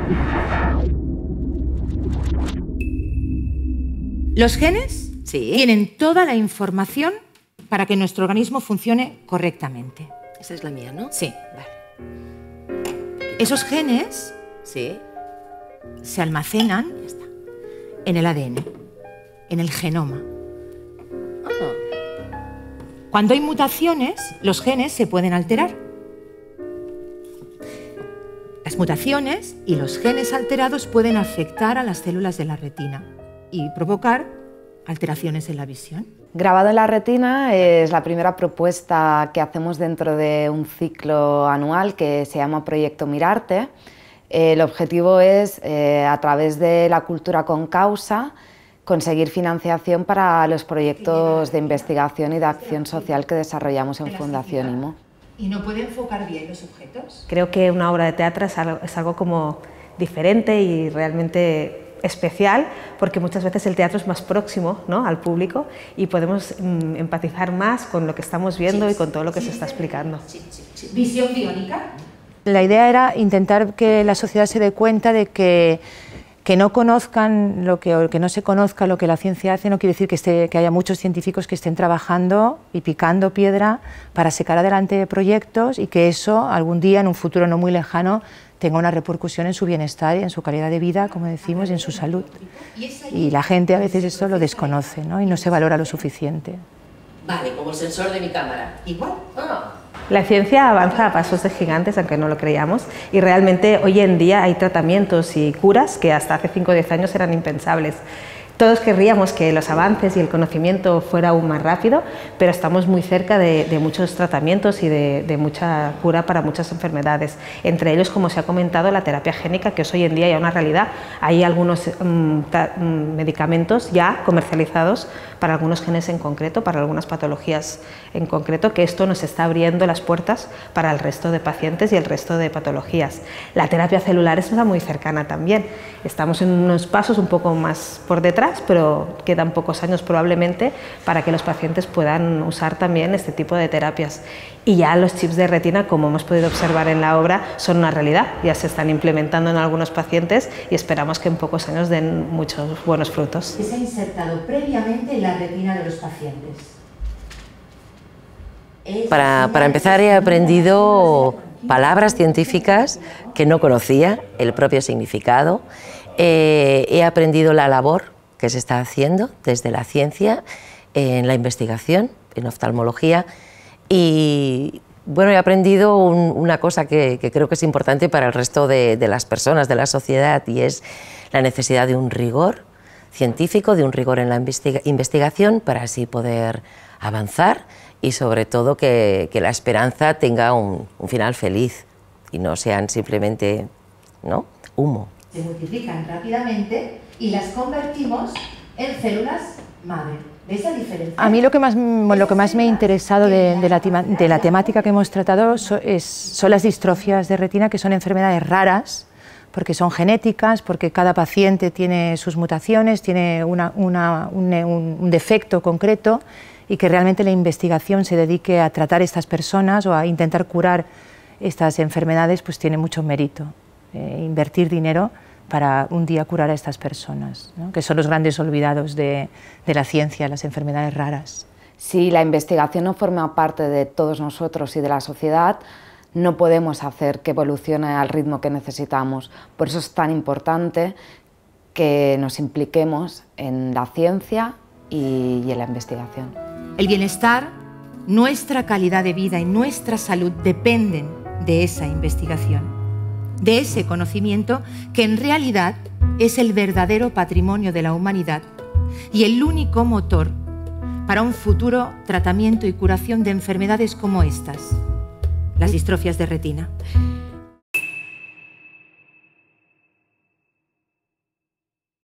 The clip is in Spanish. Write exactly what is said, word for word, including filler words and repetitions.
Los genes Sí. tienen toda la información para que nuestro organismo funcione correctamente. Esa es la mía, ¿no? Sí. Vale. Esos genes Sí. se almacenan ya está, en el A D N, en el genoma. Ah. Cuando hay mutaciones, los genes se pueden alterar. Las mutaciones y los genes alterados pueden afectar a las células de la retina y provocar alteraciones en la visión. Grabado en la retina es la primera propuesta que hacemos dentro de un ciclo anual que se llama Proyecto Mirarte. El objetivo es, eh, a través de la cultura con causa, conseguir financiación para los proyectos de investigación y de acción social que desarrollamos en Fundación I M O. ¿Y no puede enfocar bien los objetos? Creo que una obra de teatro es algo, es algo como diferente y realmente especial, porque muchas veces el teatro es más próximo, ¿no?, al público y podemos mm, empatizar más con lo que estamos viendo y con todo lo que se está explicando. ¿Visión biónica? La idea era intentar que la sociedad se dé cuenta de que, que no conozcan lo que, o que no se conozca lo que la ciencia hace, no quiere decir que, esté, que haya muchos científicos que estén trabajando y picando piedra para sacar adelante proyectos y que eso algún día, en un futuro no muy lejano, tenga una repercusión en su bienestar y en su calidad de vida, como decimos, y en su salud. Y la gente a veces esto lo desconoce, ¿no?, y no se valora lo suficiente. Vale, como el sensor de mi cámara. Igual. Ah. La ciencia avanza a pasos de gigantes, aunque no lo creíamos, y realmente hoy en día hay tratamientos y curas que hasta hace cinco o diez años eran impensables. Todos querríamos que los avances y el conocimiento fuera aún más rápido, pero estamos muy cerca de, de muchos tratamientos y de, de mucha cura para muchas enfermedades. Entre ellos, como se ha comentado, la terapia génica, que es hoy en día ya una realidad. Hay algunos um, medicamentos ya comercializados para algunos genes en concreto, para algunas patologías en concreto, que esto nos está abriendo las puertas para el resto de pacientes y el resto de patologías. La terapia celular está muy cercana también. Estamos en unos pasos un poco más por detrás, pero quedan pocos años probablemente para que los pacientes puedan usar también este tipo de terapias. Y ya los chips de retina, como hemos podido observar en la obra, son una realidad. Ya se están implementando en algunos pacientes y esperamos que en pocos años den muchos buenos frutos. Que se ha insertado previamente en la retina de los pacientes. Para, para empezar, he aprendido palabras científicas que no conocía, el propio significado. Eh, he aprendido la labor que se está haciendo desde la ciencia, en la investigación, en oftalmología, y bueno, he aprendido un, una cosa que, que creo que es importante para el resto de, de las personas, de la sociedad, y es la necesidad de un rigor científico, de un rigor en la investiga investigación, para así poder avanzar y sobre todo que, que la esperanza tenga un, un final feliz y no sean simplemente, ¿no?, humo. Se multiplican rápidamente y las convertimos en células madre. ¿Ves la diferencia? A mí lo que más, lo que más me ha interesado de, de, la, de la temática que hemos tratado so, es, son las distrofias de retina, que son enfermedades raras, porque son genéticas, porque cada paciente tiene sus mutaciones, tiene una, una, un, un defecto concreto, y que realmente la investigación se dedique a tratar estas personas o a intentar curar estas enfermedades, pues tiene mucho mérito. Eh, invertir dinero para un día curar a estas personas, ¿no?, que son los grandes olvidados de, de la ciencia, las enfermedades raras. Si la investigación no forma parte de todos nosotros y de la sociedad, no podemos hacer que evolucione al ritmo que necesitamos. Por eso es tan importante que nos impliquemos en la ciencia y, y en la investigación. El bienestar, nuestra calidad de vida y nuestra salud dependen de esa investigación, de ese conocimiento que en realidad es el verdadero patrimonio de la humanidad y el único motor para un futuro tratamiento y curación de enfermedades como estas, las distrofias de retina.